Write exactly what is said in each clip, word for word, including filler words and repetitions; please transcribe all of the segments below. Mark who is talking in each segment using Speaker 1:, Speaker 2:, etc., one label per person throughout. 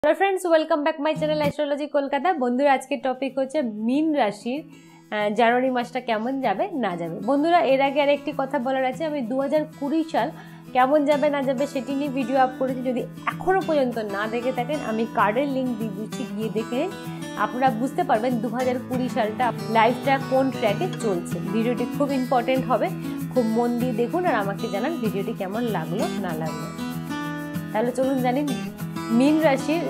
Speaker 1: Hello friends welcome back my channel astrology Kolkata. बंधुरा आज के टपिक होच्छे मीन राशिर জানুয়ারি মাসটা কেমন যাবে না যাবে। বন্ধুরা এর আগে আরেকটি কথা বলার আছে, আমি দু হাজার কুড়ি সাল কেমন যাবে না যাবে সেটি নিয়ে ভিডিও আপ করেছি। যদি এখনো পর্যন্ত না দেখে থাকেন আমি কার্ডের লিঙ্ক দিয়ে দিচ্ছি, গিয়ে দেখে নিন, আপনারা বুঝতে পারবেন দু হাজার কুড়ি সালটা লাইফটা কোন ট্র্যাকে চলছে। ভিডিওটি খুব ইম্পর্টেন্ট হবে, খুব মন দিয়ে দেখুন আর আমাকে জানান ভিডিওটি কেমন লাগলো না লাগলো। তাহলে চলুন জানি मीन राशिर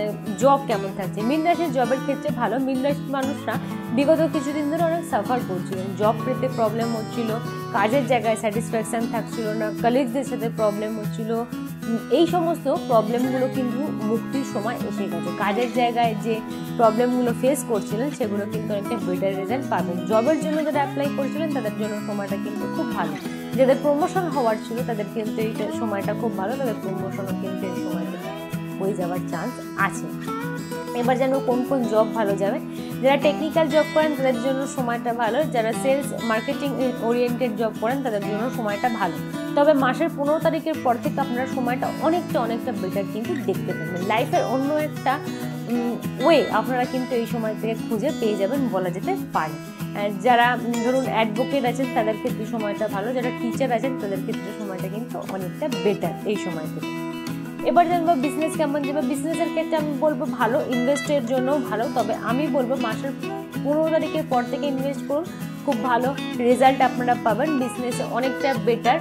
Speaker 1: जब केमन थाकছে। मीन राशिर जबर क्षेत्रे भालो। मीन राशिर मानुषरा विगत किछुदिन धरे अनेक साफार करछिलेन, जब पेते प्रब्लेम हच्छिलो, काजेर जायगाय सैटिसफैक्शन थाकछिलो ना, कलिगদের সাথে प्रब्लेम हच्छिलो, এই সমস্ত প্রবলেমগুলো কিন্তু মুক্তির সময় এসে গেছে। কাজের জায়গায় যে প্রবলেমগুলো ফেস করছিলেন সেগুলো কিন্তু অনেকটা বেটার রেজাল্ট পাবেন। জবের জন্য যারা অ্যাপ্লাই করছিলেন তাদের জন্য সময়টা কিন্তু খুব ভালো। যাদের প্রমোশন হওয়ার ছিল তাদের কিন্তু এই সময়টা খুব ভালো, তাদের প্রমোশনও কিন্তু এই সময়টা হয়ে যাওয়ার চান্স আছে। এবার জানো কোন কোন জব ভালো যাবে। যারা টেকনিক্যাল জব করেন তাদের জন্য সময়টা ভালো, যারা সেলস মার্কেটিং ওরিয়েন্টেড জব করেন তাদের জন্য সময়টা ভালো। তবে মাসের পনেরো তারিখের পর থেকে আপনারা সময়টা অনেকটা অনেকটা বেটার কিন্তু দেখতে পাবেন। লাইফের অন্য একটা ওয়ে আপনারা কিন্তু এই সময় থেকে খুঁজে পেয়ে যাবেন বলা যেতে পারে। যারা ধরুন অ্যাডভোকেট আছেন তাদের ক্ষেত্রে সময়টা ভালো, যারা টিচার আছেন তাদের ক্ষেত্রে সময়টা কিন্তু অনেকটা বেটার এই সময় থেকে। এবার জানবো বিজনেস কেমন যাবে। বিজনেসের ক্ষেত্রে আমি বলবো ভালো, ইনভেস্টের জন্য ভালো। তবে আমি বলবো মাসের পনেরো তারিখের পর থেকে ইনভেস্ট করুন, খুব ভালো রেজাল্ট আপনারা পাবেন। বিজনেসে অনেকটা বেটার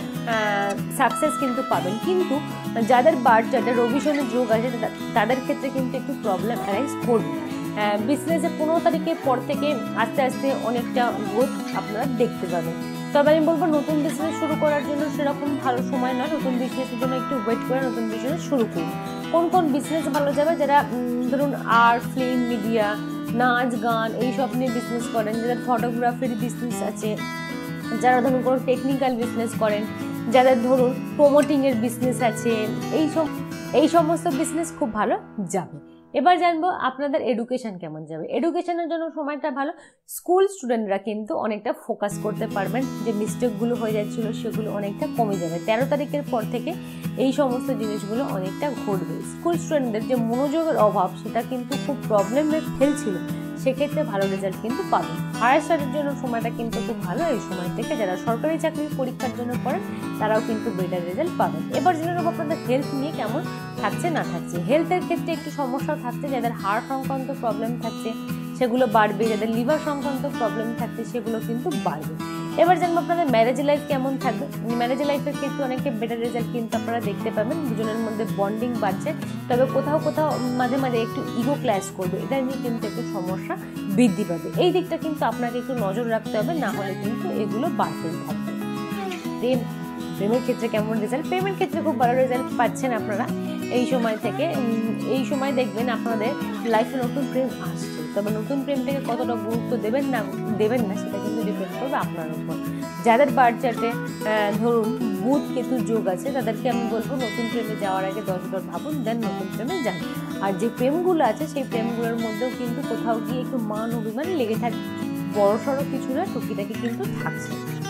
Speaker 1: সাকসেস কিন্তু পাবেন। কিন্তু যাদের বার্থ চার্টে রবি শনির যোগ আছে তাদের ক্ষেত্রে কিন্তু একটু প্রবলেম অ্যারাইজ করবে। বিজনেসে পনেরো তারিখের পর থেকে আস্তে আস্তে অনেকটা গ্রোথ আপনারা দেখতে পাবেন। তবে আমি বলবো নতুন বিজনেস শুরু করার জন্য সেরকম ভালো সময় নয়, নতুন বিজনেসের জন্য একটু ওয়েট করে নতুন বিজনেস শুরু করুন। কোন কোন বিজনেস ভালো যাবে? যারা ধরুন আর্ট, ফিল্ম, মিডিয়া, নাচ, গান এইসব নিয়ে বিজনেস করেন, যাদের ফটোগ্রাফির বিজনেস আছে, যারা ধরুন কোনো টেকনিক্যাল বিজনেস করেন, যাদের ধরুন প্রমোটিংয়ের বিজনেস আছে, এই সব এই সমস্ত বিজনেস খুব ভালো যাবে। এবার জানবো আপনাদের এডুকেশন কেমন যাবে। এডুকেশনের জন্য সময়টা ভালো। স্কুল স্টুডেন্টরা কিন্তু অনেকটা ফোকাস করতে পারবেন, যে মিস্টেকগুলো হয়ে যাচ্ছিলো সেগুলো অনেকটা কমে যাবে। তেরো তারিখের পর থেকে এই সমস্ত জিনিসগুলো অনেকটা ঘটবে। স্কুল স্টুডেন্টদের যে মনোযোগের অভাব সেটা কিন্তু খুব প্রবলেমে ফেলছিল, সেক্ষেত্রে ভালো রেজাল্ট কিন্তু পাবেন। হায়ার স্টাডির জন্য সময়টা কিন্তু খুব ভালো এই সময় থেকে। যারা সরকারি চাকরির পরীক্ষার জন্য পড়েন তারাও কিন্তু বেটার রেজাল্ট পাবেন। এবার জেনে নেব আপনাদের হেলথ নিয়ে কেমন থাকছে না থাকছে। হেলথের ক্ষেত্রে একটু সমস্যা থাকছে, যাদের হার্ট সংক্রান্ত প্রবলেম থাকছে সেগুলো বাড়বে, যাদের লিভার সংক্রান্ত প্রবলেম থাকছে সেগুলো কিন্তু বাড়বে। এবার জানবো আপনাদের ম্যারেজ লাইফ কেমন থাকবে। ম্যারেজ লাইফের ক্ষেত্রে অনেকটা বেটার রেজাল্ট কিন্তু আপনারা দেখতে পাবেন। দুজনের মধ্যে বন্ডিং বাড়ছে, তবে কোথাও কোথাও মাঝে মাঝে একটু ইগো ক্ল্যাশ করবে, এটা নিয়ে কিন্তু একটু সমস্যা বৃদ্ধি পাবে। এই দিকটা কিন্তু আপনাকে একটু নজর রাখতে হবে, না হলে কিন্তু এগুলো বাড়তেই থাকবে। প্রেম প্রেমের ক্ষেত্রে কেমন রেজাল্ট? প্রেমের ক্ষেত্রে খুব ভালো রেজাল্ট পাচ্ছেন আপনারা এই সময় থেকে। এই সময় দেখবেন আপনাদের লাইফে নতুন প্রেম আসছে, তবে নতুন প্রেমটাকে কতটা গুরুত্ব দেবেন না দেবেন না সেটা কিন্তু ডিপেন্ড করবে আপনার উপর। যাদের বার্থ চার্টে ধরুন বুধ কেতুর যোগ আছে তাদেরকে আমি বলবো নতুন প্রেমে যাওয়ার আগে দশবার ভাবুন, দেন নতুন প্রেমে যান। আর যে প্রেমগুলো আছে সেই প্রেমগুলোর মধ্যেও কিন্তু কোথাও গিয়ে একটু মান অভিমান লেগে থাকে, বড় সড়ো কিছু না টুকিটাকি কিন্তু থাকছে।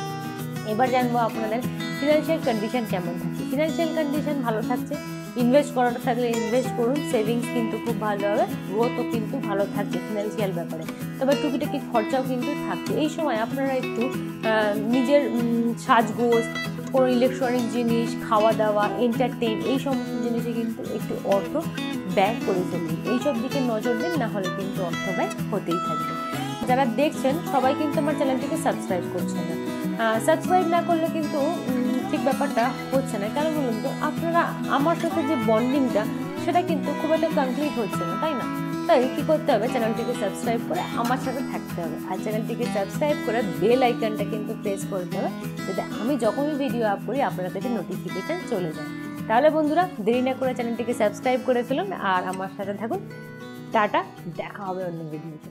Speaker 1: এবার জানবো আপনাদের ফিনান্সিয়াল কন্ডিশন কেমন থাকছে। ফিনান্সিয়াল কন্ডিশন ভালো থাকছে, ইনভেস্ট করাটা থাকলে ইনভেস্ট করুন, সেভিংস কিন্তু খুব ভালো হবে, গ্রোথও কিন্তু ভালো থাকছে ফিনান্সিয়াল ব্যাপারে। তবে টুকিটাকি খরচাও কিন্তু থাকছে। এই সময় আপনারা একটু নিজের সাজগোজ, কোনো ইলেকট্রনিক জিনিস, খাওয়া দাওয়া, এন্টারটেইন এই সমস্ত জিনিসে কিন্তু একটু অর্থ ব্যয় করে ফেলুন। এইসব দিকে নজর দিন, না হলে কিন্তু অর্থ ব্যয় হতেই থাকবে। যারা দেখছেন সবাই কিন্তু আমার চ্যানেলটিকে সাবস্ক্রাইব করছে না, সাবস্ক্রাইব না করলে কিন্তু ঠিক ব্যাপারটা হচ্ছে না। কেন বলুন তো, আপনারা আমার সাথে যে বন্ডিংটা সেটা কিন্তু খুব একটা কমপ্লিট হচ্ছে না, তাই না? তাই কী করতে হবে, চ্যানেলটিকে সাবস্ক্রাইব করে আমার সাথে থাকতে হবে। আর চ্যানেলটিকে সাবস্ক্রাইব করে বেল আইকনটা কিন্তু প্রেস করতে হবে, যাতে আমি যখনই ভিডিও আপ করি আপনার কাছে নোটিফিকেশান চলে যায়। তাহলে বন্ধুরা দেরি না করে চ্যানেলটিকে সাবস্ক্রাইব করে ফেলুন আর আমার সাথে থাকুন। টাটা, দেখা হবে অন্য ভিডিওতে।